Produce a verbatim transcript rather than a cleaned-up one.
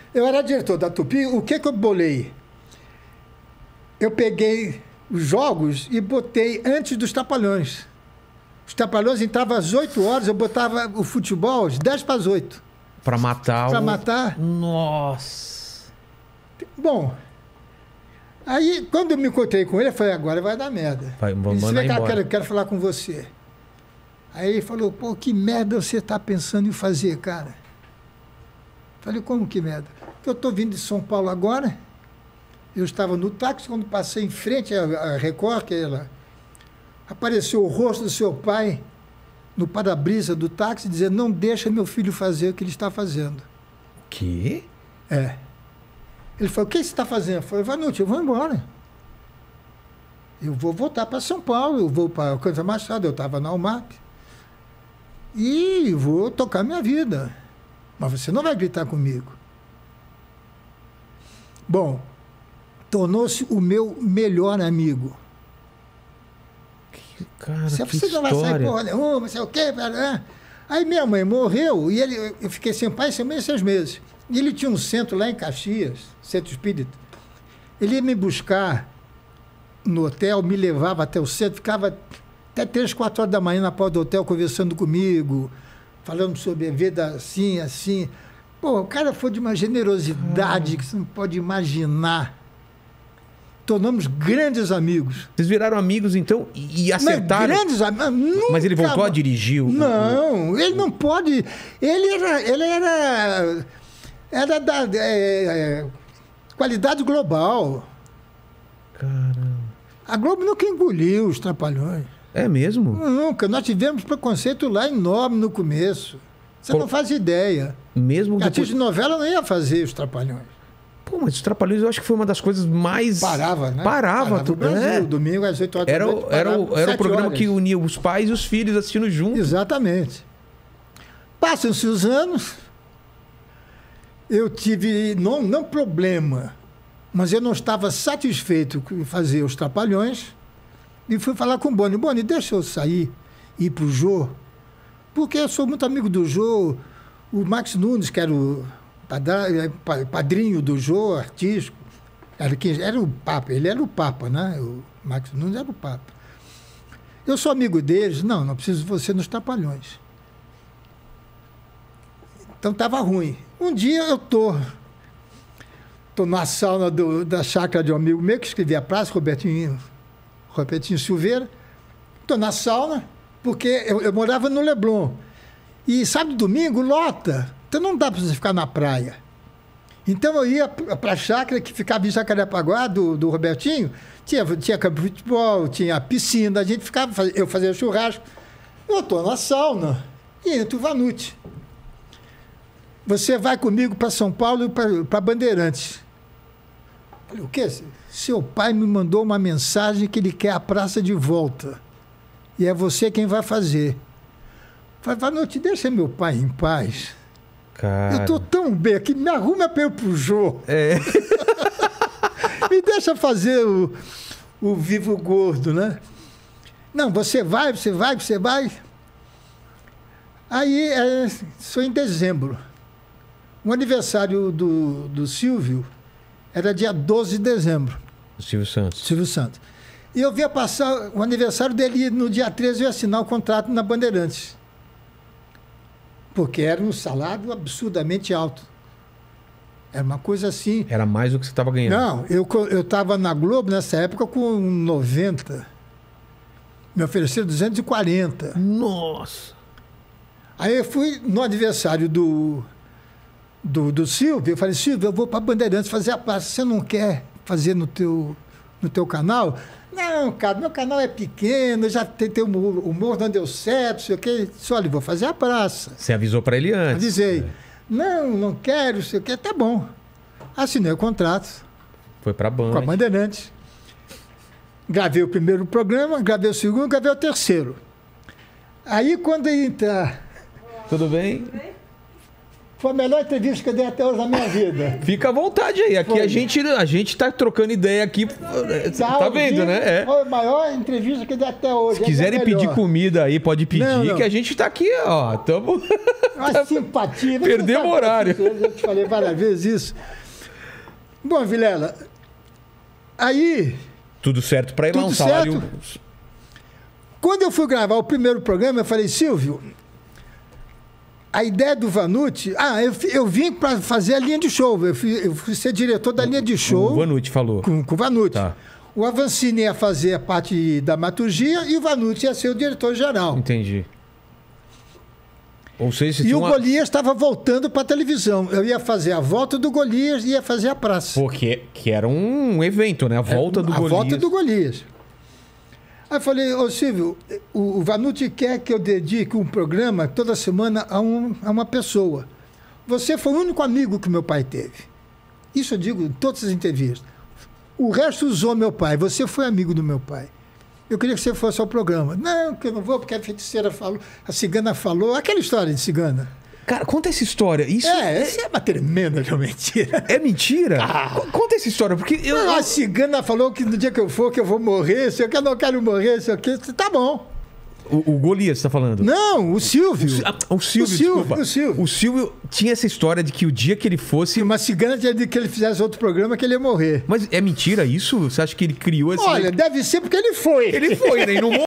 Eu era diretor da Tupi, o que, que eu bolei? Eu peguei os jogos e botei antes dos Trapalhões. Os Trapalhões entravam às oito horas, eu botava o futebol às dez para as oito. Pra matar Para o... matar. Nossa. Bom, aí quando eu me encontrei com ele, eu falei, agora vai dar merda. Vai, vamos ele disse, mandar vem cá, embora. quero, quero falar com você. Aí ele falou, pô, que merda você está pensando em fazer, cara? Falei, como que merda? Porque eu estou vindo de São Paulo agora, eu estava no táxi, quando passei em frente à, à Record, que ela, apareceu o rosto do seu pai no para-brisa do táxi, dizendo, não deixa meu filho fazer o que ele está fazendo. O quê? É. Ele falou, o que você está fazendo? Eu falei, Vanucci, eu vou embora. Eu vou voltar para São Paulo, eu vou para Alcântara Machado, eu estava na UMAP, e vou tocar minha vida. Mas você não vai gritar comigo. Bom, tornou-se o meu melhor amigo. Que, cara, Você, que você não vai sair história. porra nenhuma, não sei o quê. Blá. Aí minha mãe morreu e ele, eu fiquei sem pai sem mãe seis meses. E ele tinha um centro lá em Caxias, centro espírita. Ele ia me buscar no hotel, me levava até o centro, ficava até três, quatro horas da manhã na porta do hotel conversando comigo, falando sobre a vida assim, assim. Pô, o cara foi de uma generosidade que você não pode imaginar. Tornamos grandes amigos. Vocês viraram amigos, então, e acertaram? Mas grandes amigos. Mas ele voltou a dirigir? O... Não, ele não pode. Ele era. Ele era. Era da é, é, qualidade global. Caramba. A Globo nunca engoliu os Trapalhões. É mesmo? Nunca. Nós tivemos preconceito lá enorme no começo. Você Por... não faz ideia. Mesmo A depois... artista de novela não ia fazer os Trapalhões. Pô, mas os Trapalhões eu acho que foi uma das coisas mais... Parava, né? Parava. Parava Tu... o Brasil, é. domingo às oito horas era, da noite. Era, Parava, o, era o programa horas. que unia os pais e os filhos assistindo juntos. Exatamente. Passam-se os anos, eu tive, não, não problema, mas eu não estava satisfeito com fazer os Trapalhões e fui falar com o Boni. Boni, deixa eu sair e ir para o Jô, porque eu sou muito amigo do Jô, o Max Nunes, que era o padrinho do Jô, artístico, era, quem, era o Papa, ele era o Papa, né? O Max Nunes era o Papa. Eu sou amigo deles, não, não preciso de você nos Trapalhões. Então estava ruim. Um dia eu tô, tô na sauna do, da chácara de um amigo meu que escrevia a praça, Robertinho, Robertinho Silveira. Estou na sauna, porque eu, eu morava no Leblon. E sábado e domingo lota. Então não dá para você ficar na praia. Então eu ia para a chácara que ficava em Jacarepaguá, do, do Robertinho. Tinha, tinha campo de futebol, tinha piscina, a gente ficava, eu fazia churrasco. Eu estou na sauna e entro o Vanucci. Você vai comigo para São Paulo e para Bandeirantes. Falei, o quê? Seu pai me mandou uma mensagem que ele quer a praça de volta. E é você quem vai fazer. Falei, Vanucci, deixa meu pai em paz. Cara... Eu estou tão bem aqui, me arruma para eu pro Jô. É. Me deixa fazer o, o vivo gordo, né? Não, você vai, você vai, você vai. Aí, é, isso em dezembro. O aniversário do, do Silvio era dia doze de dezembro. O Silvio Santos. Silvio Santos. E eu via passar o aniversário dele no dia treze, eu ia assinar o contrato na Bandeirantes. Porque era um salário absurdamente alto. Era uma coisa assim... Era mais do que você estava ganhando. Não, eu estava na Globo nessa época com noventa. Me ofereceram duzentos e quarenta. Nossa! Aí eu fui no aniversário do... Do, do Silvio, eu falei, Silvio, eu vou para Bandeirantes fazer a praça. Você não quer fazer no teu, no teu canal? Não, cara, meu canal é pequeno, já tentei o humor, não deu certo, sei o quê. Disse, olha, vou fazer a praça. Você avisou para ele antes? Avisei. É. Não, não quero, sei o quê. Tá bom. Assinei o contrato. Foi para a Band. Com a Bandeirantes. Gravei o primeiro programa, gravei o segundo, gravei o terceiro. Aí, quando ele entrar... Tudo bem? Tudo bem? Foi a melhor entrevista que eu dei até hoje na minha vida. Fica à vontade aí. Aqui Foi. a gente, a gente tá trocando ideia aqui. Tá, tá vendo, né? É. Foi a maior entrevista que eu dei até hoje. Se quiserem pedir comida aí, pode pedir, não, não. que a gente tá aqui, ó. Tamo... Uma simpatia. Perdemos o horário. Eu te falei várias vezes isso. Bom, Vilela, aí... Tudo certo para ir lá, Tudo um salário... certo. Quando eu fui gravar o primeiro programa, eu falei, Silvio, a ideia do Vanucci... Ah, eu, eu vim para fazer a linha de show. Eu fui, eu fui ser diretor da linha de show. O Vanucci falou. Com, com o Vanucci. Tá. O Avancini ia fazer a parte da dramaturgia e o Vanucci ia ser o diretor-geral. Entendi. Ou seja, E o uma... Golias estava voltando para a televisão. Eu ia fazer a volta do Golias e ia fazer a praça. Porque que era um evento, né? A volta é, do a Golias. A volta do Golias. Aí eu falei, ô Silvio, o, o Vanucci quer que eu dedique um programa toda semana a, um, a uma pessoa. Você foi o único amigo que meu pai teve. Isso eu digo em todas as entrevistas. O resto usou meu pai. Você foi amigo do meu pai. Eu queria que você fosse ao programa. Não, que eu não vou, porque a feiticeira falou, a cigana falou. Aquela história de cigana. Cara, conta essa história. Isso é, isso é uma tremenda de mentira. É mentira? Ah. Conta essa história, porque eu... Não, a cigana falou que no dia que eu for, que eu vou morrer, se eu não quero morrer, se eu quero... Tá bom. O, o Golias, você tá falando? Não, o Silvio. O, ah, o Silvio, o Silvio, desculpa. O Silvio. O Silvio tinha essa história de que o dia que ele fosse... Uma cigana tinha dito que ele fizesse outro programa, que ele ia morrer. Mas é mentira isso? Você acha que ele criou esse... Olha, deve ser porque ele foi. Ele foi, né? E não